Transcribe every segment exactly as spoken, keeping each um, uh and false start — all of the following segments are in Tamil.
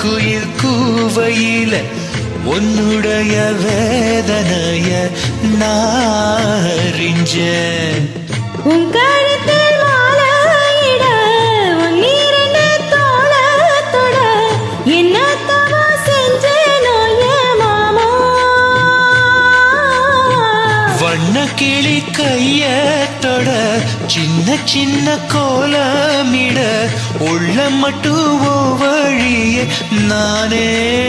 குயில் கூவையில உன்னுடைய வேதனைய நாரிஞ்சேன். உன் கழுத்தில் மாலையிட உன் இரண்டு தோளத்தோட என்ன தவம் செஞ்சேனோ என் மாமா. வண்ண கிளி கையத்தோட சின்ன சின்ன கோலமிட உள்ள மட்டும் வழியே நானே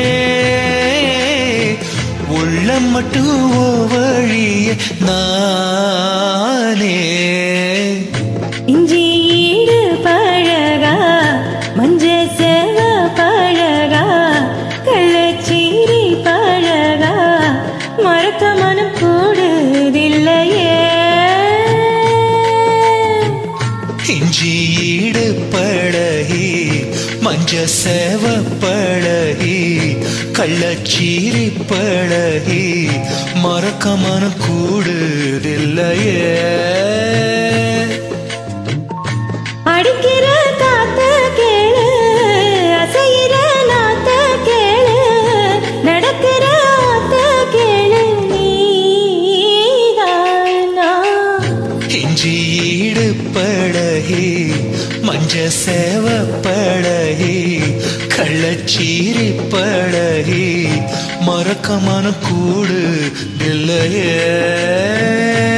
உள்ள மட்டும் வழியே நானே. இஞ்சி ஈடு பழகா மஞ்ச சேவ பழகா கள்ளச்சீரி பழகா மறக்க மனம் கூடுதில்லையே. இஞ்சி ஈடு பழகி மஞ்ச சேவ பழகி கள்ளச்சீரி பழகி மறக்க மனம் கூடுதில்லையே. அடிக்கிற காத்த கேளு அசைகிற நாத்த கேளு நடக்கிற ஆத்த கேளு நீதானா. இஞ்சி ஈடு பழகி மஞ்ச சேவ பழகி கள்ளச்சீரி பழகி மறக்க மனம் கூடுதில்லையே.